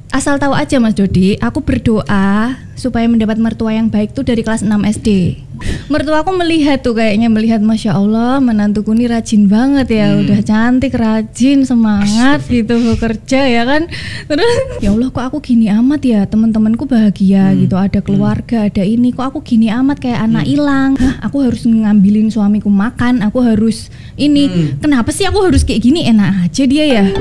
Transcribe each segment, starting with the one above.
Asal tahu aja Mas Dodi, aku berdoa supaya mendapat mertua yang baik tuh dari kelas 6 SD. Mertua aku melihat Masya Allah menantuku ini rajin banget ya, udah cantik, rajin, semangat gitu bekerja ya kan. Terus ya Allah kok aku gini amat ya, teman-temanku bahagia gitu, ada keluarga, ada ini, kok aku gini amat kayak anak hilang. Aku harus ngambilin suamiku makan, aku harus ini. Kenapa sih aku harus kayak gini? Enak aja dia ya.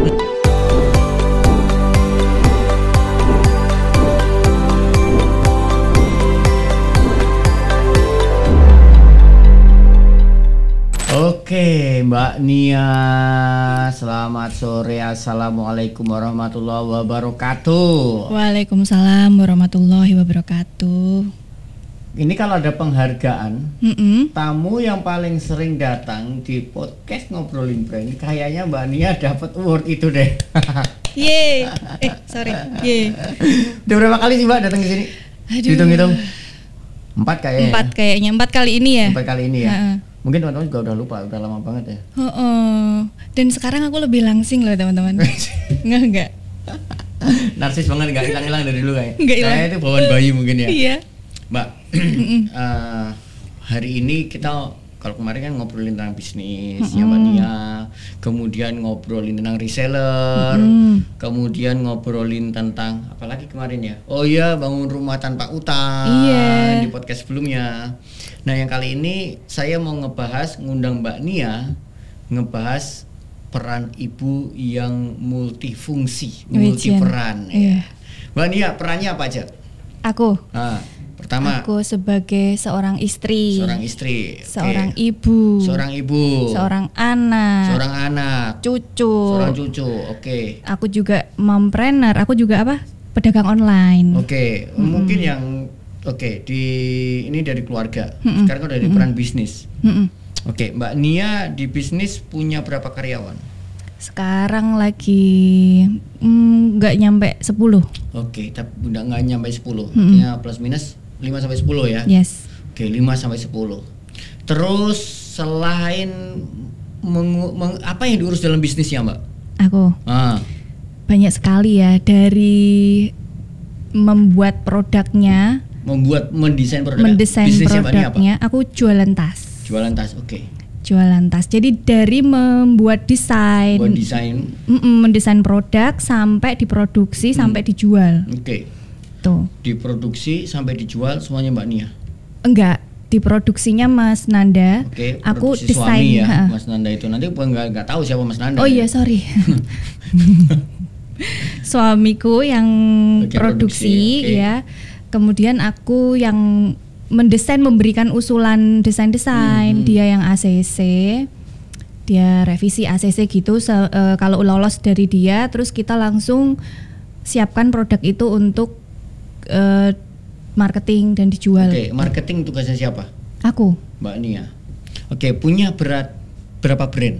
Oke, Mbak Nia, selamat sore. Assalamualaikum warahmatullahi wabarakatuh. Waalaikumsalam warahmatullahi wabarakatuh. Ini kalau ada penghargaan, tamu yang paling sering datang di podcast Ngobrolin Brand, kayaknya Mbak Nia dapat award itu deh. Yeay, sorry. Yeay. Udah berapa kali sih Mbak datang ke sini? Hitung-hitung. 4 kayaknya. 4 kali ini ya. 4 kali ini ya. Mungkin teman-teman juga udah lupa, udah lama banget ya. Dan sekarang aku lebih langsing loh teman-teman. Enggak. Narsis banget, nggak hilang-hilang dari dulu kayak. Nggak hilang. Itu bawaan bayi mungkin ya. Iya. Mbak, hari ini kita kalau kemarin kan ngobrolin tentang bisnis ya Mbak Nia, kemudian ngobrolin tentang reseller, kemudian ngobrolin tentang apalagi kemarin ya. Oh iya, bangun rumah tanpa utang di podcast sebelumnya. Nah yang kali ini saya mau ngundang Mbak Nia, ngebahas peran ibu yang multifungsi, multiperan. Ya. Mbak Nia, perannya apa aja? Aku. Pertama, aku sebagai seorang istri, seorang ibu, seorang anak, cucu, Oke. Aku juga mompreneur, aku juga pedagang online. Oke. Mungkin yang ini dari keluarga. Sekarang kan dari peran bisnis. Oke, Mbak Nia di bisnis punya berapa karyawan? Sekarang lagi nggak nyampe 10. Oke, tapi udah nggak nyampe 10. Artinya plus minus 5 sampai 10 ya? Yes. Oke, 5 sampai 10. Terus selain apa yang diurus dalam bisnisnya, Mbak? Aku. Banyak sekali ya, dari membuat produknya, mendesain produknya. Aku jualan tas. Oke. Jualan tas. Jadi dari membuat desain, mendesain produk sampai diproduksi sampai dijual. Oke. Tuh. Diproduksi sampai dijual semuanya Mbak Nia? Enggak, diproduksinya Mas Nanda. Oke. Aku desain ya, Mas Nanda itu. Nanti nggak tahu siapa Mas Nanda. Oh iya, sorry. Suamiku yang produksi ya. Kemudian aku yang mendesain, memberikan usulan desain-desain. Dia yang ACC, dia revisi ACC gitu. Kalau lolos dari dia, terus kita langsung siapkan produk itu untuk marketing dan dijual. Oke, marketing tugasnya siapa? Aku. Mbak Nia. Oke, punya berapa brand?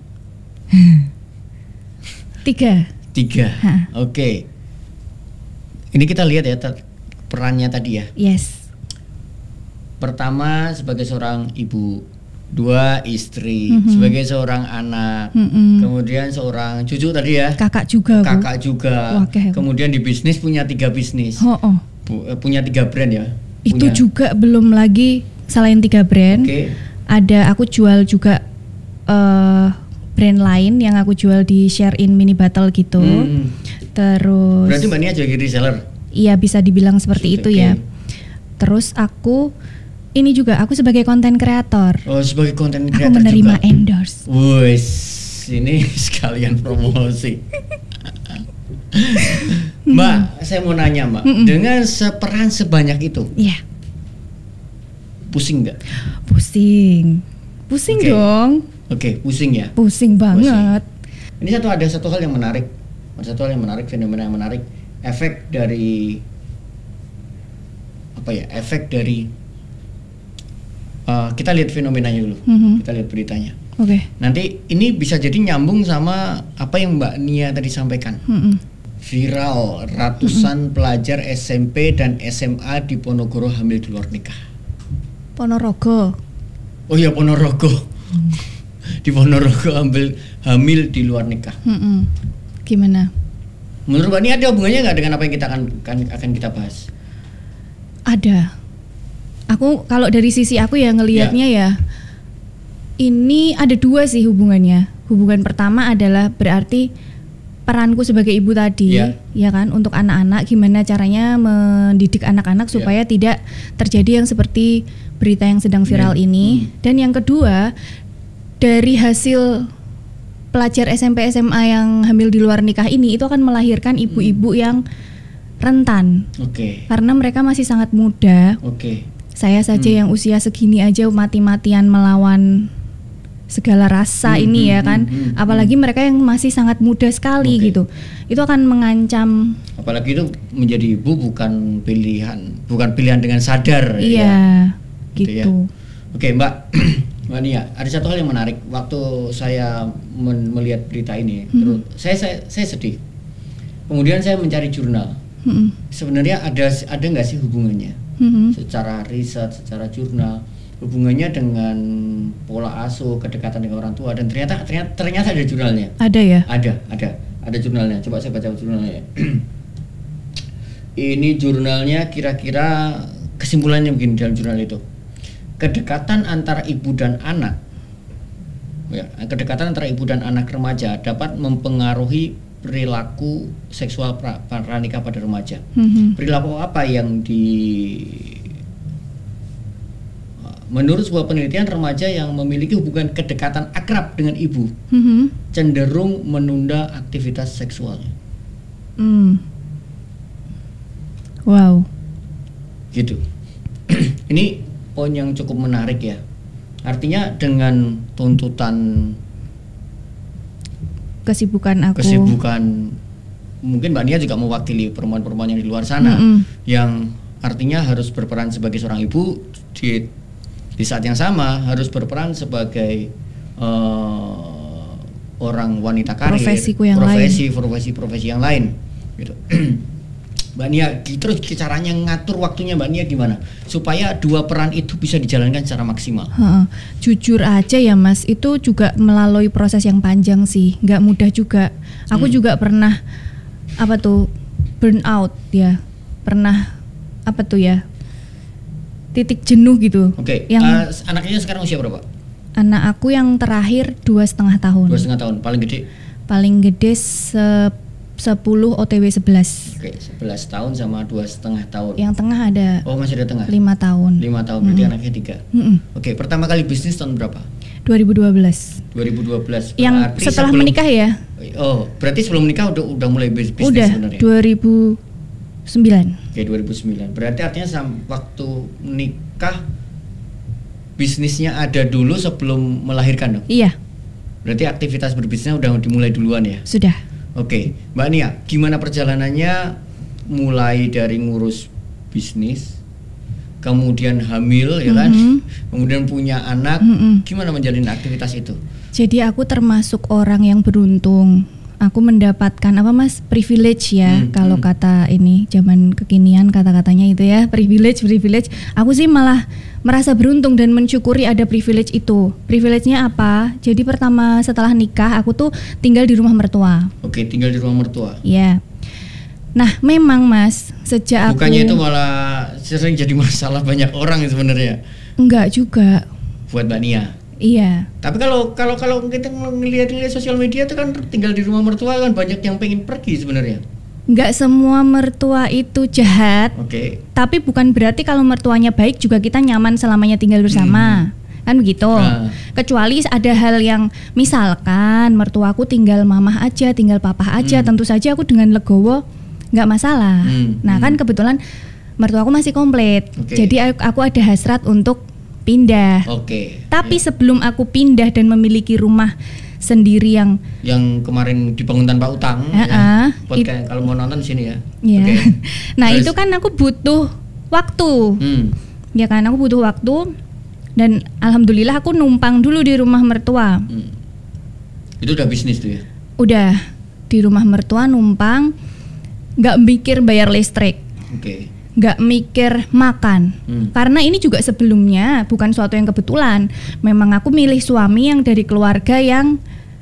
3. Oke. Ini kita lihat ya perannya tadi ya. Yes. Pertama sebagai seorang ibu, 2 istri, sebagai seorang anak, kemudian seorang cucu tadi ya. Kakak juga. Kemudian di bisnis punya 3 bisnis. Punya 3 brand ya. Itu juga belum lagi selain 3 brand. Ada aku jual juga brand lain yang aku jual di share in mini battle gitu. Terus. Berarti Mbak Nia jadi reseller? Iya, bisa dibilang seperti itu ya. Terus aku sebagai konten kreator. Oh, sebagai konten kreator. Aku menerima endorse. Wes, ini sekalian promosi. Mbak, saya mau nanya Mbak, dengan peran sebanyak itu, pusing nggak? Pusing dong. Oke, pusing ya? Pusing banget. Ini ada satu hal yang menarik, fenomena yang menarik, efek dari kita lihat fenomenanya dulu, kita lihat beritanya. Nanti ini bisa jadi nyambung sama apa yang Mbak Nia tadi sampaikan. Viral, ratusan pelajar SMP dan SMA di Ponorogo hamil di luar nikah. Ponorogo. Oh iya, Ponorogo. Di Ponorogo hamil di luar nikah. Gimana? Menurut Mbak Nia ada hubungannya nggak dengan apa yang kita akan kita bahas? Ada. Aku kalau dari sisi aku ya ngelihatnya ya, ini ada dua sih hubungannya. Hubungan pertama adalah berarti peranku sebagai ibu tadi, ya kan, untuk anak-anak, gimana caranya mendidik anak-anak supaya tidak terjadi yang seperti berita yang sedang viral ini. Dan yang kedua, dari hasil pelajar SMP SMA yang hamil di luar nikah ini, itu akan melahirkan ibu-ibu yang rentan. Karena mereka masih sangat muda. Saya saja yang usia segini aja mati-matian melawan segala rasa ini ya kan, apalagi mereka yang masih sangat muda sekali gitu. Itu akan mengancam. Apalagi itu menjadi ibu bukan pilihan dengan sadar. Iya, gitu. Ya. Mbak Mbak Nia, ada satu hal yang menarik waktu saya melihat berita ini. Terus saya sedih. Kemudian saya mencari jurnal. Sebenarnya ada nggak sih hubungannya? Secara riset, secara jurnal, hubungannya dengan pola asuh, kedekatan dengan orang tua, dan ternyata ada jurnalnya. Ada ya? Ada jurnalnya. Coba saya baca jurnalnya. Ini jurnalnya kira-kira kesimpulannya begini dalam jurnal itu. Kedekatan antara ibu dan anak, kedekatan antara ibu dan anak remaja dapat mempengaruhi perilaku seksual pranikah pada remaja. Perilaku apa yang menurut sebuah penelitian, remaja yang memiliki hubungan kedekatan akrab dengan ibu cenderung menunda aktivitas seksualnya. Wow. Gitu. Ini poin yang cukup menarik ya. Artinya dengan tuntutan kesibukan mungkin Mbak Nia juga mewakili perempuan-perempuan yang di luar sana yang artinya harus berperan sebagai seorang ibu, di saat yang sama harus berperan sebagai orang wanita karir, profesi yang lain gitu. Mbak Nia, terus caranya ngatur waktunya Mbak Nia gimana supaya dua peran itu bisa dijalankan secara maksimal? Jujur aja ya Mas, itu juga melalui proses yang panjang sih, nggak mudah juga. Aku juga pernah burn out ya, pernah titik jenuh gitu. Yang anaknya sekarang usia berapa? Anak aku yang terakhir 2,5 tahun. 2,5 tahun, paling gede? Paling gede 10 OTW 11. 11 tahun sama 2,5 tahun. Yang tengah ada. Oh, masih ada tengah. 5 tahun. 5 tahun berarti anaknya 3. Pertama kali bisnis tahun berapa? 2012. Yang setelah menikah ya? Oh, berarti sebelum menikah udah mulai bisnis sebenarnya. 2009. 2009. Berarti artinya waktu menikah bisnisnya ada dulu sebelum melahirkan dong? Iya. Berarti aktivitas berbisnisnya udah dimulai duluan ya? Sudah. Mbak Nia, gimana perjalanannya mulai dari ngurus bisnis, kemudian hamil ya kan, kemudian punya anak, gimana menjalin aktivitas itu? Jadi aku termasuk orang yang beruntung. Aku mendapatkan privilege ya, kalau kata ini zaman kekinian kata-katanya itu ya, privilege. Aku sih malah merasa beruntung dan mensyukuri ada privilege itu. Privilege-nya apa? Jadi pertama setelah nikah aku tuh tinggal di rumah mertua. Tinggal di rumah mertua. Iya. Nah, memang Mas, sejak bukannya itu malah sering jadi masalah banyak orang sebenarnya. Enggak juga. Buat Mbak Nia. Iya. Tapi kalau kita ngelihat sosial media itu kan tinggal di rumah mertua kan banyak yang pengen pergi sebenarnya. Enggak semua mertua itu jahat. Tapi bukan berarti kalau mertuanya baik juga kita nyaman selamanya tinggal bersama. Kan begitu. Kecuali ada hal yang misalkan mertuaku tinggal mamah aja, tinggal papah aja, tentu saja aku dengan legowo nggak masalah. Nah kan kebetulan mertuaku masih komplit. Jadi aku ada hasrat untuk pindah. Tapi sebelum aku pindah dan memiliki rumah sendiri yang kemarin dibangun tanpa utang, kalau mau nonton sini ya. Nah itu kan aku butuh waktu, ya kan, aku butuh waktu dan alhamdulillah aku numpang dulu di rumah mertua. Itu udah bisnis tuh ya? Udah di rumah mertua numpang, nggak mikir bayar listrik. Nggak mikir makan, karena ini juga sebelumnya bukan suatu yang kebetulan. Memang aku milih suami yang dari keluarga yang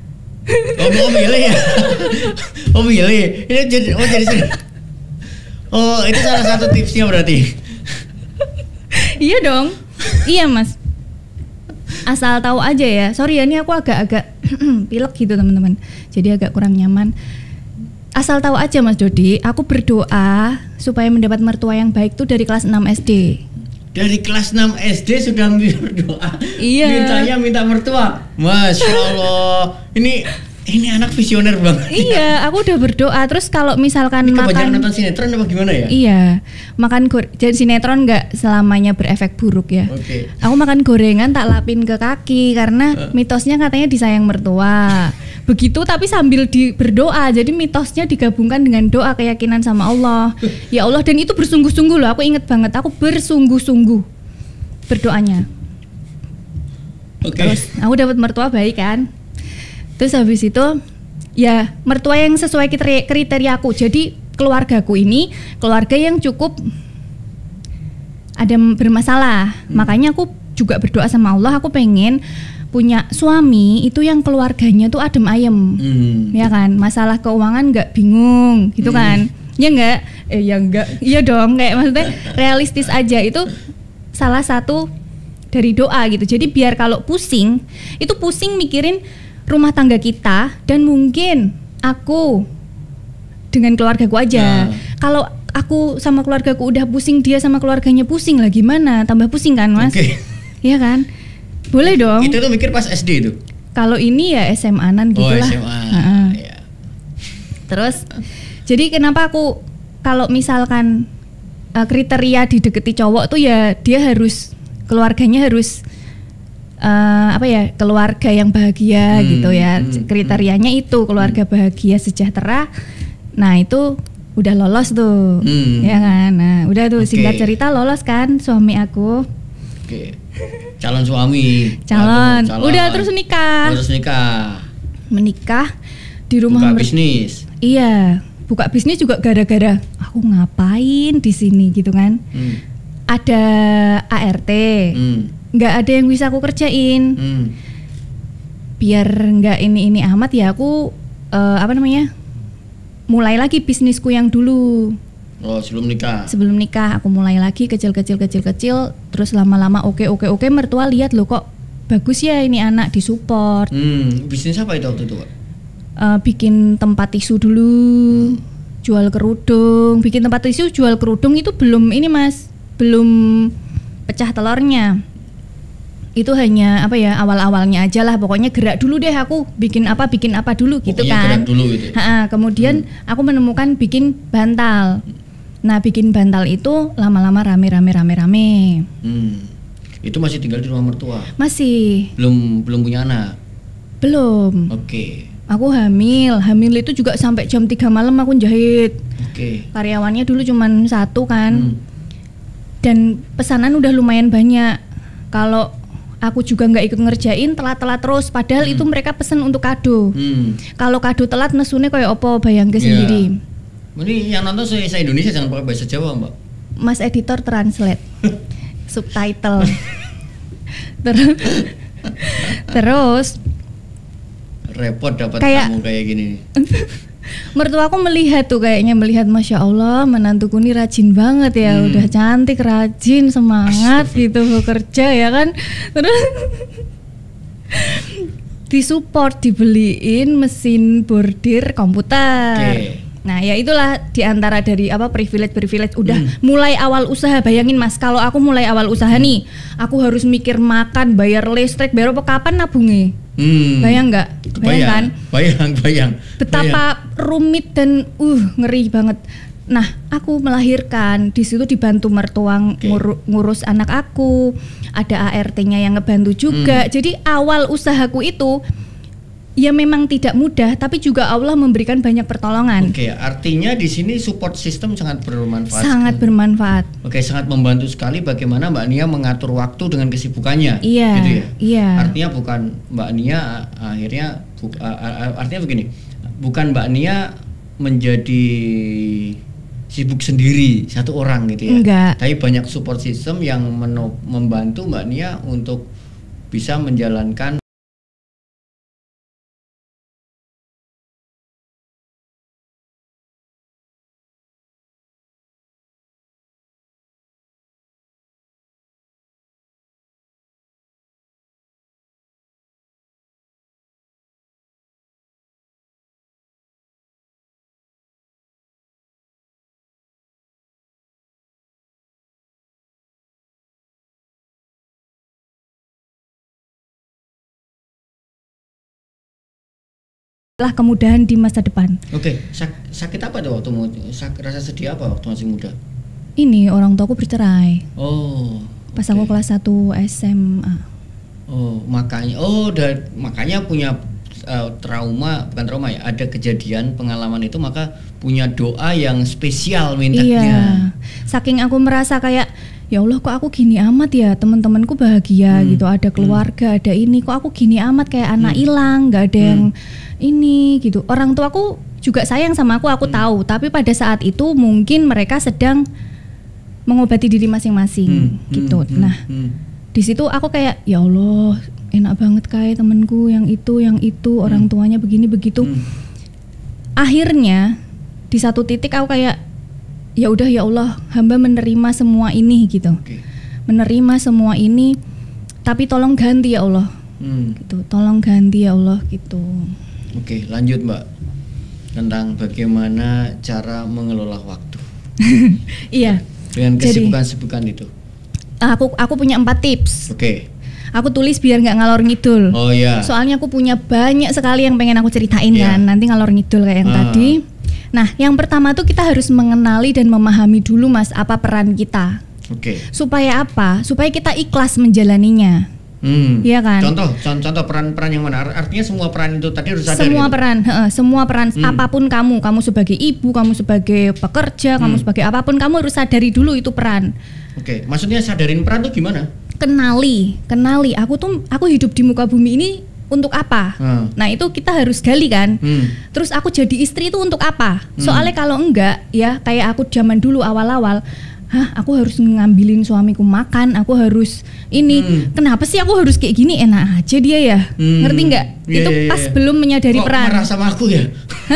Oh milih ya. Oh milih. Ini jadi sini. Oh itu salah satu tipsnya berarti. Iya dong. Iya mas. Asal tahu aja ya. Sorry ya, ini aku agak-agak pilek gitu teman-teman. Jadi agak kurang nyaman. Asal tahu aja Mas Dodi, aku berdoa supaya mendapat mertua yang baik tuh dari kelas 6 SD. Dari kelas 6 SD sudah berdoa. Iya. Mintanya minta mertua. Masya Allah. Ini anak visioner banget. Iya, aku udah berdoa. Terus kalau misalkan ini makan nonton sinetron apa gimana ya? Iya, makan jadi sinetron nggak selamanya berefek buruk ya. Oke. Aku makan gorengan tak lapin ke kaki karena mitosnya katanya disayang mertua. Begitu tapi sambil berdoa. Jadi mitosnya digabungkan dengan doa keyakinan sama Allah. Ya Allah, dan itu bersungguh-sungguh loh. Aku inget banget, aku bersungguh-sungguh berdoanya. Oke. Terus aku dapat mertua baik kan. Terus habis itu ya mertua yang sesuai kriteriaku. Jadi keluargaku ini keluarga yang cukup ada bermasalah. Makanya aku juga berdoa sama Allah, aku pengen punya suami itu yang keluarganya tuh adem ayem. Ya kan? Masalah keuangan nggak bingung gitu kan. Ya enggak? Ya enggak. Iya dong, kayak maksudnya realistis aja. Itu salah satu dari doa gitu. Jadi biar kalau pusing, itu pusing mikirin rumah tangga kita dan mungkin aku dengan keluargaku aja. Kalau aku sama keluargaku udah pusing, dia sama keluarganya pusing lah, gimana? Tambah pusing kan Mas? Iya kan? Boleh dong. Itu tuh mikir pas SD itu? Kalau ini ya SMA-an gitu lah. SMA. Ya. Terus jadi kenapa aku kalau misalkan kriteria dideketi cowok tuh ya dia harus keluarganya harus keluarga yang bahagia gitu ya. Kriterianya itu keluarga bahagia sejahtera. Nah itu udah lolos tuh, ya kan. Nah udah tuh singkat cerita lolos kan suami aku. Oke. Calon suami. Calon. Udah terus nikah. Menikah di rumah. Buka bisnis. Iya, buka bisnis juga gara-gara aku ngapain di sini gitu kan. Ada ART. Nggak ada yang bisa aku kerjain. Biar nggak ini amat ya aku mulai lagi bisnisku yang dulu. Oh sebelum nikah aku mulai lagi kecil terus lama-lama oke mertua lihat loh kok bagus ya ini anak disupport. Bisnis apa itu waktu itu Kak? Bikin tempat tisu dulu, jual kerudung. Bikin tempat tisu jual kerudung itu belum ini Mas, belum pecah telurnya. Itu hanya awal-awalnya aja lah, pokoknya gerak dulu deh aku bikin apa dulu gitu kan. Gerak dulu gitu. Kemudian aku menemukan bikin bantal. Nah bikin bantal itu lama-lama rame. Itu masih tinggal di rumah mertua? Masih. Belum punya anak? Belum. Oke. Aku hamil itu juga sampai jam 3 malam aku jahit. Oke. Karyawannya dulu cuma 1 kan. Dan pesanan udah lumayan banyak. Kalau aku juga nggak ikut ngerjain, telat terus. Padahal itu mereka pesen untuk kado. Kalau kado telat nesune kayak opo bayangke sendiri. Ini yang nonton saya Indonesia, jangan pakai bahasa Jawa Mbak. Mas editor translate subtitle. Terus repot dapat tamu kayak gini. Mertua aku melihat Masya Allah menantuku ini rajin banget ya. Udah cantik, rajin, semangat gitu bekerja ya kan. Terus disupport, dibeliin mesin bordir komputer. Nah ya itulah diantara dari privilege udah mulai awal usaha. Bayangin Mas, kalau aku mulai awal usaha nih, aku harus mikir makan, bayar listrik, bayar apa, kapan nabungnya? Bayang nggak? Bayang. Betapa rumit dan ngeri banget. Nah, aku melahirkan di situ dibantu mertua ngurus anak aku, ada ART-nya yang ngebantu juga. Jadi awal usahaku itu ya memang tidak mudah, tapi juga Allah memberikan banyak pertolongan. Oke, artinya di sini support system sangat bermanfaat. Sangat bermanfaat. Oke, sangat membantu sekali bagaimana Mbak Nia mengatur waktu dengan kesibukannya. Iya. Gitu ya. Iya. Artinya bukan Mbak Nia artinya begini, bukan Mbak Nia menjadi sibuk sendiri satu orang gitu ya. Enggak. Tapi banyak support system yang membantu Mbak Nia untuk bisa menjalankan lah kemudahan di masa depan. Oke, sakit apa tuh waktu rasa sedih apa waktu masih muda? Ini orang tuaku bercerai. Oh. Pas aku kelas 1 SMA. Oh, makanya punya bukan trauma ya, ada kejadian pengalaman itu maka punya doa yang spesial mintanya. Iya. Saking aku merasa kayak ya Allah kok aku gini amat ya, teman-temanku bahagia gitu, ada keluarga, ada ini, kok aku gini amat kayak anak hilang, nggak ada yang ini gitu. Orang tuaku juga sayang sama aku tahu, tapi pada saat itu mungkin mereka sedang mengobati diri masing-masing gitu. Nah, di situ aku kayak ya Allah, enak banget kayak temenku yang itu orang tuanya begini begitu. Akhirnya di satu titik aku kayak ya udah ya Allah, hamba menerima semua ini gitu. Menerima semua ini, tapi tolong ganti ya Allah. Gitu. Tolong ganti ya Allah gitu. Oke, lanjut Mbak. Tentang bagaimana cara mengelola waktu. Iya. Dengan kesibukan-kesibukan itu. Aku punya 4 tips. Oke. Aku tulis biar nggak ngalor ngidul. Oh iya. Soalnya aku punya banyak sekali yang pengen aku ceritain kan. Nanti ngalor ngidul kayak yang tadi. Nah, yang pertama tuh kita harus mengenali dan memahami dulu Mas apa peran kita. Oke. Supaya apa? Supaya kita ikhlas menjalaninya. Iya kan? Contoh peran-peran yang mana? Artinya semua peran itu tadi harus sadar. Semua peran apapun kamu sebagai ibu, kamu sebagai pekerja, kamu sebagai apapun, kamu harus sadari dulu itu peran. Oke. Maksudnya sadarin peran tuh gimana? Kenali. Aku hidup di muka bumi ini untuk apa? Nah itu kita harus gali kan. Terus aku jadi istri itu untuk apa? Soalnya kalau enggak ya kayak aku zaman dulu awal-awal, aku harus ngambilin suamiku makan, aku harus ini. Kenapa sih aku harus kayak gini? Enak aja dia ya. Ngerti nggak? Itu pas belum menyadari peran. Kok marah sama aku ya?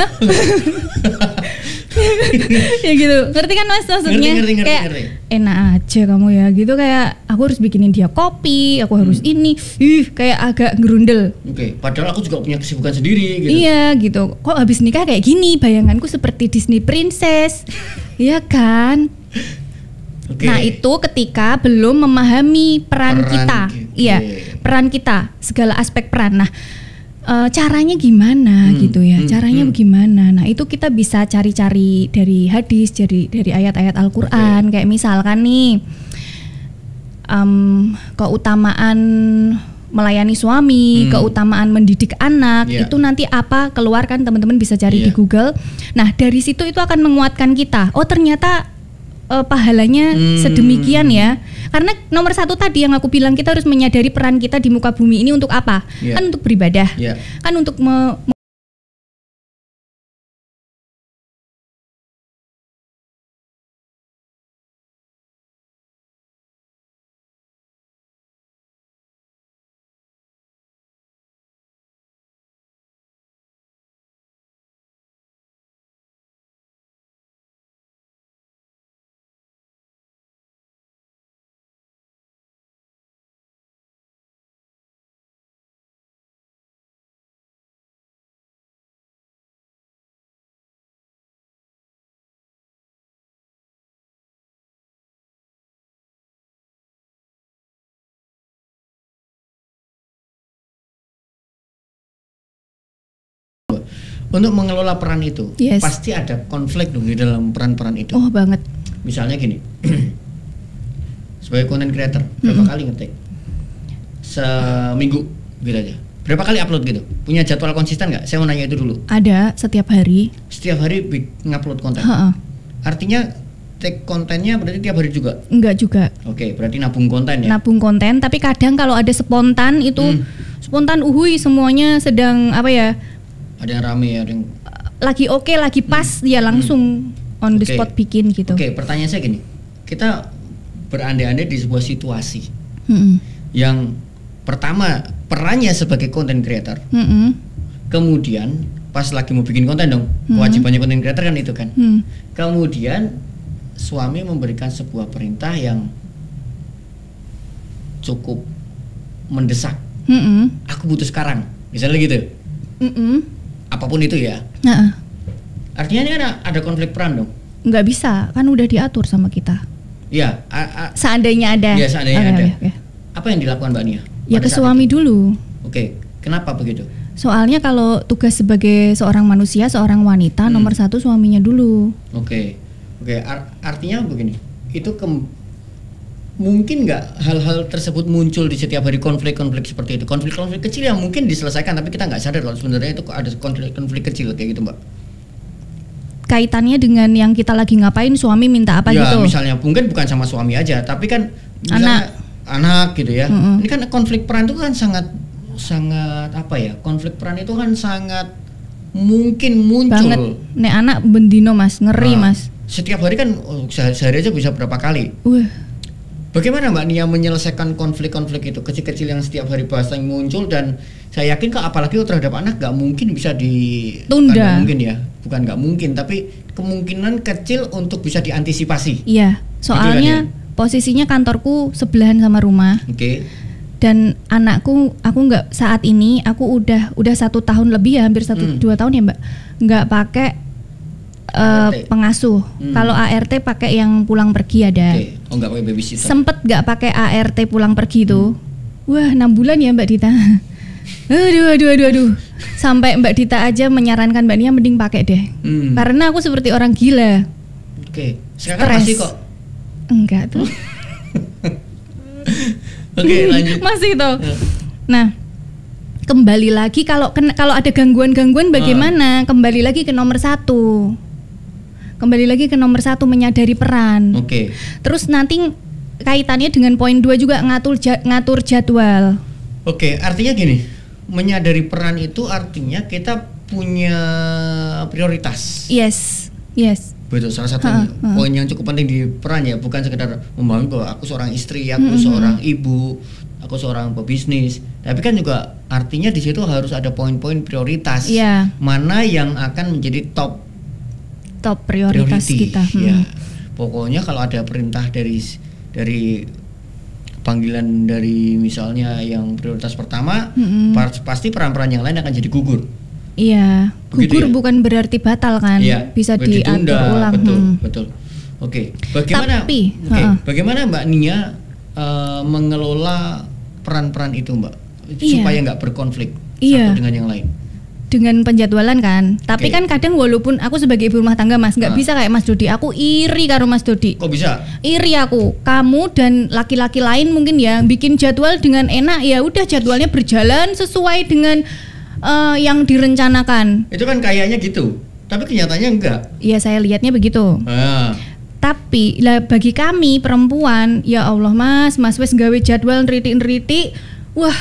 Ya gitu. Ngerti kan Mas maksudnya? Ngerti. Enak aja kamu ya gitu, kayak aku harus bikinin dia kopi, aku harus ini. Kayak agak gerundel. Oke, padahal aku juga punya kesibukan sendiri gitu. Iya gitu. Kok habis nikah kayak gini? Bayanganku seperti Disney Princess. Iya kan? Okay. Nah itu ketika belum memahami peran kita. Iya, peran kita, segala aspek peran. Nah caranya gimana gitu ya, caranya bagaimana. Nah itu kita bisa cari-cari dari hadis, dari ayat-ayat Al-Quran. Kayak misalkan nih keutamaan melayani suami, keutamaan mendidik anak, itu nanti apa, keluarkan teman-teman bisa cari di Google. Nah dari situ itu akan menguatkan kita. Oh ternyata pahalanya sedemikian ya. Karena nomor 1 tadi yang aku bilang, kita harus menyadari peran kita di muka bumi ini untuk apa? Kan untuk beribadah, kan untuk untuk mengelola peran itu, pasti ada konflik dong di dalam peran-peran itu. Oh banget. Misalnya gini, sebagai content creator, berapa kali ngetik? Seminggu gitu aja. Berapa kali upload gitu? Punya jadwal konsisten nggak? Saya mau nanya itu dulu. Ada, setiap hari. Setiap hari ngupload konten. Artinya take kontennya berarti tiap hari juga? Enggak juga. Oke, berarti nabung konten ya? Nabung konten, tapi kadang kalau ada spontan itu spontan semuanya sedang apa ya? Ada yang rame, ada yang lagi lagi pas, ya langsung on the spot bikin gitu. Oke, pertanyaan saya gini, kita berandai-andai di sebuah situasi yang pertama perannya sebagai content creator, kemudian pas lagi mau bikin konten dong, kewajibannya content creator kan itu kan, kemudian suami memberikan sebuah perintah yang cukup mendesak, aku butuh sekarang, misalnya gitu. Apapun itu ya. Artinya ini ada konflik peran dong. Nggak bisa, kan udah diatur sama kita. Iya. Seandainya ada. Iya, seandainya ada. Apa yang dilakukan Mbak Nia? Ya ke suami dulu. Oke, kenapa begitu? Soalnya kalau tugas sebagai seorang manusia, seorang wanita, nomor satu suaminya dulu. Oke. Artinya begini, itu mungkin nggak hal-hal tersebut muncul di setiap hari, konflik-konflik seperti itu, konflik-konflik kecil yang mungkin diselesaikan tapi kita nggak sadar kalau sebenarnya itu ada konflik-konflik kecil kayak gitu, Mbak. Kaitannya dengan yang kita lagi ngapain, suami minta apa ya, gitu. Misalnya mungkin bukan sama suami aja, tapi kan anak gitu ya. Ini kan konflik peran itu kan sangat apa ya? Konflik peran itu kan sangat mungkin muncul. Banget. Nek anak bendino Mas, ngeri Mas. Setiap hari kan sehari aja bisa berapa kali. Bagaimana Mbak Nia menyelesaikan konflik-konflik itu kecil-kecil yang setiap hari bahasa yang muncul, dan saya yakin kalau apalagi terhadap anak nggak mungkin bisa ditunda. Mungkin ya, bukan nggak mungkin, tapi kemungkinan kecil untuk bisa diantisipasi. Iya, soalnya gitu kan, posisinya kantorku sebelahan sama rumah. Dan anakku, aku nggak saat ini, aku udah 1 tahun lebih ya, hampir 1-2 tahun ya Mbak, nggak pakai pengasuh. Kalau ART pakai yang pulang pergi ada. Oh, nggak pakai babysitter. Sempet nggak pakai ART pulang pergi tuh. Wah, 6 bulan ya Mbak Dita. Aduh. Sampai Mbak Dita aja menyarankan Mbak Nia mending pakai deh. Karena aku seperti orang gila. Sekarang masih kok. Enggak tuh. Lanjut. Masih tuh. Nah, kembali lagi kalau ada gangguan-gangguan bagaimana? Kembali lagi ke nomor 1. Menyadari peran. Terus nanti kaitannya dengan poin 2 juga ngatur jadwal. Artinya gini, menyadari peran itu artinya kita punya prioritas. Yes. Betul, salah satu poin yang cukup penting di peran ya, bukan sekedar membangun bahwa aku seorang istri, aku seorang ibu, aku seorang pebisnis, tapi kan juga artinya di situ harus ada poin-poin prioritas. Mana yang akan menjadi top prioritas kita. Ya. Pokoknya kalau ada perintah dari panggilan dari misalnya yang prioritas pertama, pasti peran-peran yang lain akan jadi gugur. Iya, gugur ya? Bukan berarti batal kan? Bisa diatur ulang. Betul. Bagaimana Mbak Nia mengelola peran-peran itu, Mbak, supaya nggak berkonflik satu dengan yang lain? Dengan penjadwalan kan, tapi kan kadang walaupun aku sebagai ibu rumah tangga Mas, nggak bisa kayak Mas Dodi. Aku iri karo Mas Dodi. Kok bisa? Iri aku. Kamu dan laki-laki lain mungkin ya bikin jadwal dengan enak, ya udah jadwalnya berjalan sesuai dengan yang direncanakan. Itu kan kayaknya gitu, tapi kenyataannya enggak. Iya, saya lihatnya begitu. Tapi lah bagi kami perempuan, ya Allah Mas wes gawe jadwal nriti, wah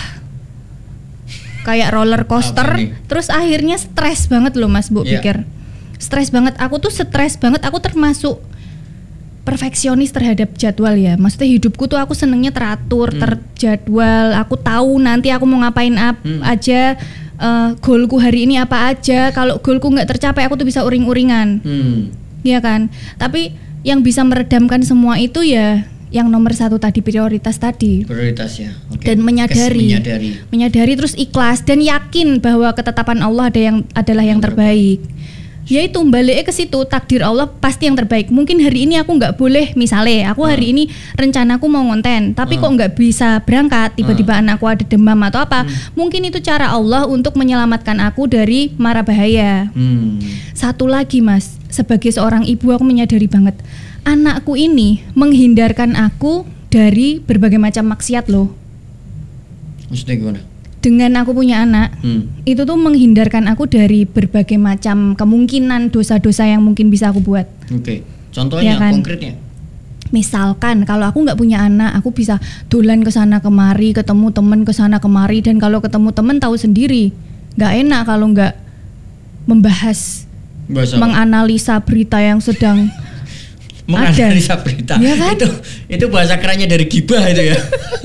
kayak roller coaster. Terus akhirnya stres banget loh Mas, Bu pikir. Stres banget, aku tuh stres banget, aku termasuk perfeksionis terhadap jadwal ya. Maksudnya hidupku tuh aku senengnya teratur, terjadwal. Aku tahu nanti aku mau ngapain aja, goalku hari ini apa aja. Kalau goalku nggak tercapai, aku tuh bisa uring-uringan. Iya kan? Tapi yang bisa meredamkan semua itu ya yang nomor 1 tadi, prioritas tadi. Prioritas ya. Dan menyadari terus ikhlas dan yakin bahwa ketetapan Allah adalah yang terbaik. Yaitu baliknya ke situ, takdir Allah pasti yang terbaik. Mungkin hari ini aku nggak boleh, misalnya aku hari ini rencanaku mau ngonten, tapi kok nggak bisa berangkat, tiba-tiba anakku ada demam atau apa. Mungkin itu cara Allah untuk menyelamatkan aku dari mara bahaya. Satu lagi Mas, sebagai seorang ibu aku menyadari banget, anakku ini menghindarkan aku dari berbagai macam maksiat loh. Maksudnya gimana? Dengan aku punya anak, itu tuh menghindarkan aku dari berbagai macam kemungkinan dosa-dosa yang mungkin bisa aku buat. Contohnya, ya kan? Konkretnya? Misalkan kalau aku nggak punya anak, aku bisa dolan ke sana kemari, ketemu temen ke sana kemari, dan kalau ketemu temen tahu sendiri, nggak enak kalau nggak membahas, menganalisa berita yang sedang menganalisa berita. Ya kan? Itu bahasa kerennya dari gibah itu ya.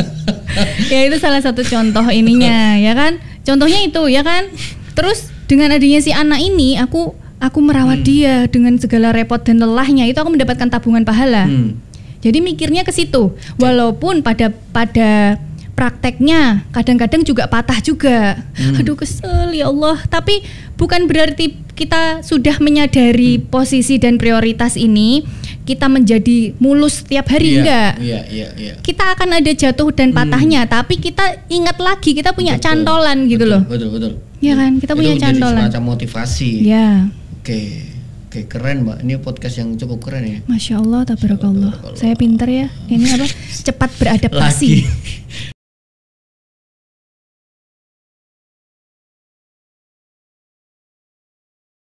Ya itu salah satu contoh ininya, ya kan? Contohnya itu, ya kan? Terus dengan adanya si anak ini, aku merawat dia dengan segala repot dan lelahnya, itu aku mendapatkan tabungan pahala. Jadi mikirnya ke situ. Walaupun pada prakteknya kadang-kadang juga patah juga. Aduh kesel ya Allah. Tapi bukan berarti kita sudah menyadari posisi dan prioritas ini kita menjadi mulus setiap hari, enggak. Kita akan ada jatuh dan patahnya, tapi kita ingat lagi kita punya cantolan gitu loh. Betul. Ya kan, kita punya menjadi cantolan. semacam motivasi. Ya. Oke, keren Mbak. Ini podcast yang cukup keren ya. Masya Allah, tabarakallah. Saya pinter ya. Ini apa? Cepat beradaptasi. Lagi